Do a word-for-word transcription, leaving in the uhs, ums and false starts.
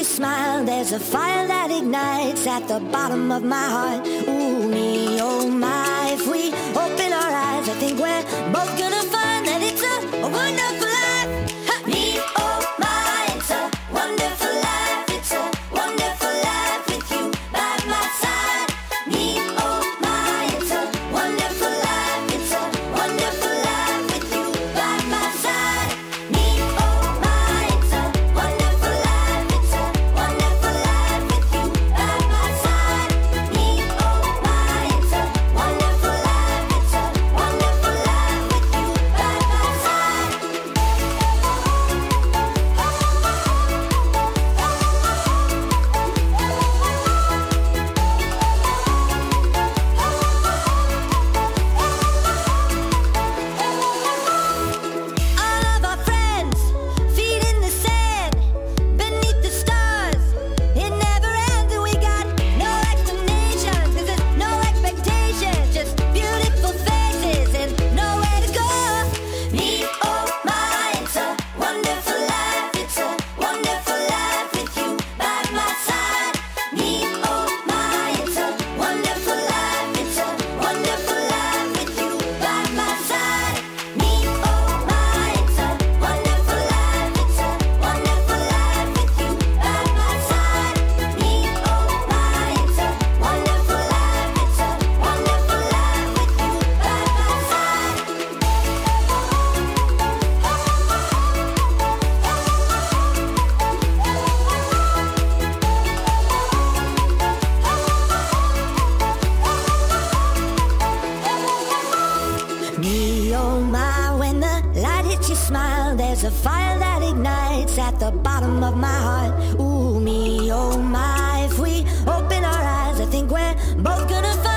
your smile, there's a fire that ignites at the bottom of my heart. Ooh, me, oh my, if we open our eyes, I think we're both gonna find that it's a, a wonderful life. Ha! Me, oh my, it's a wonderful life. It's a wonderful life with you by my side. Me, oh my, it's a wonderful life. It's a wonderful life with you by my side. Me, oh my, it's a wonderful life. It's a wonderful life with you by my side. Me, oh my, it's a wonderful life. It's a wonderful life with you by my side. All of our friends, feet in the sand, beneath the stars, it never ends, and we got no explanations, 'cause there's no expectations, just beautiful faces and nowhere to go. Me, oh my, it's a wonderful life. It's a wonderful life with you by my side. Me, oh my, it's a wonderful life. It's a wonderful life with you by my side. Me, oh my, it's a wonderful life. It's a wonderful life with you by my side. Me, oh my, it's a wonderful life. It's a wonderful life with you by my side. Me, oh my, when the light hits your smile, there's a fire that ignites at the bottom of my heart. Ooh, me, oh my, if we open our eyes, I think we're both gonna find